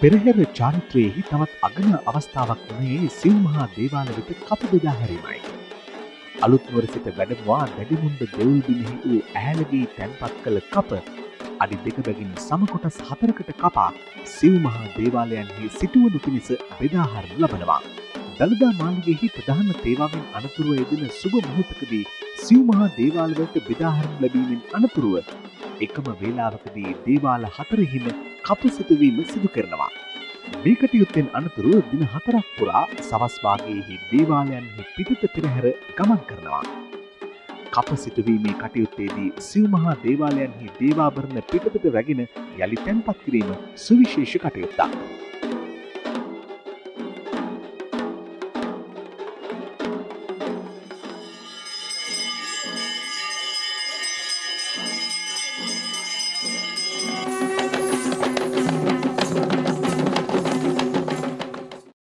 පෙරහැර චාරිත්‍රයේහි තවත් අගන අවස්ථාවක් වන්නේ සිව් මහා දේවාල වෙත කප බෙදා හැරීමයි. අලුත් නුවර සිට වැඩමවා දැඩිමුණ්ඩ දෙවුල් බිමෙහි වූ ඇහැලගේ තැන්පත් කළ කප අඩි 2 බැගින් සම කොටස් 4කට කපා සිව් මහා දේවාලයන්හි සිටුවනු පිණිස බෙදා හරිනු ලබනවා. දළදා මාළිගයෙහි ප්‍රධාන තේවාවෙන් අනතුරුව යෙදෙන සුබ මොහොතකදී සිව් මහා දේවාලවලට බෙදා හරිනු ලැබීමෙන් අනතුරුව එකම වේලාවකදී දේවාල 4හිම කප සිටුවීම සිදු කරනවා. මේ කටයුත්තෙන් අනතුරුව දින 4ක් පුරා සවස් භාගයේහි දේවාලයන්හි පිටත පෙරහැර ගමන් කරනවා. කප සිටුවීමේ කටයුත්තේදී සිව් මහා දේවාලයන්හි දේවාභරණ පිටතට රැගෙන යලි තැන්පත් කිරීම සුවිශේෂ කටයුත්තක්.